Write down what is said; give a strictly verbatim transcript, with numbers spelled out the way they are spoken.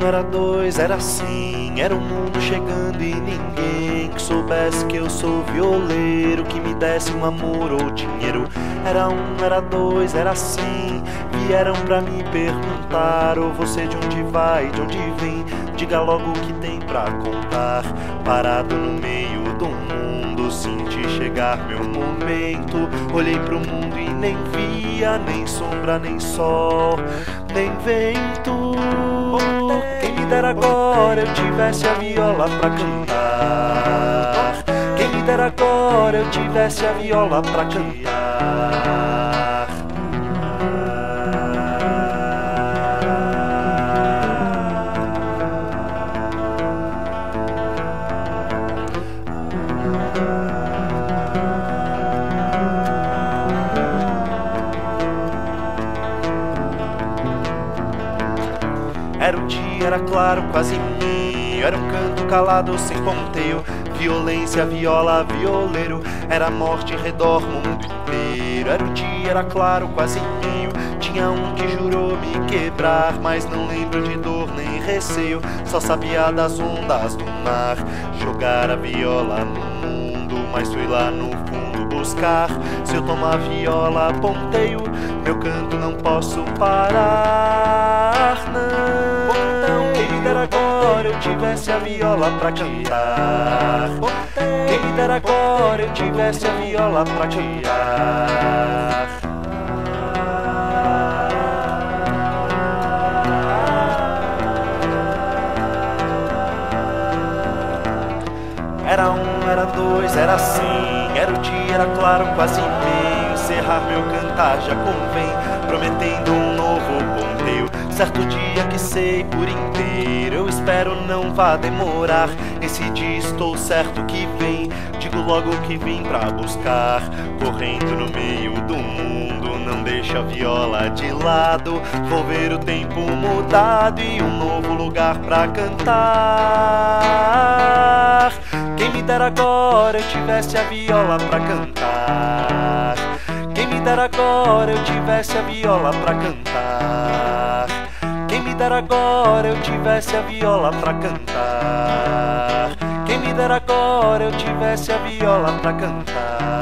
era dois, era assim. Era o mundo chegando e ninguém que soubesse que eu sou violeiro, que me desse um amor ou dinheiro. Era um, era dois, era assim. Vieram pra me perguntar: ô, você de onde vai, de onde vem? Diga logo o que tem pra contar. Parado no meio do mundo, senti chegar meu momento. Olhei pro mundo e nem via nem sombra, nem sol, nem vento. Quem me dera agora eu tivesse a viola pra cantar. Quem me dera agora eu tivesse a viola pra cantar. Era o dia, era claro, quase meio. Era um canto calado, sem ponteio. Violência, viola, violeiro. Era morte em redor, mundo inteiro. Era o dia, era claro, quase meio. Tinha um que jurou me quebrar, mas não lembro de dor nem receio. Só sabia das ondas do mar. Jogar a viola no mundo, mas fui lá no fundo buscar. Se eu tomar viola, ponteio, meu canto não posso parar, não. Quem me dera agora eu tivesse a viola pra cantar. Quem me dera agora eu tivesse a viola pra cantar. Era um, era dois, era assim. Era o dia, era claro, quase meio. Encerrar meu cantar já convém, prometendo um novo ponteio. Certo dia que sei por inteiro, eu espero não vá demorar. Esse dia estou certo que vem, digo logo que vim pra buscar. Correndo no meio do mundo, não deixa a viola de lado. Vou ver o tempo mudado e um novo lugar pra cantar. Quem me dera agora eu tivesse a viola pra cantar. Quem me dera agora eu tivesse a viola pra cantar. Quem me dera agora eu tivesse a viola pra cantar. Quem me dera agora eu tivesse a viola pra cantar.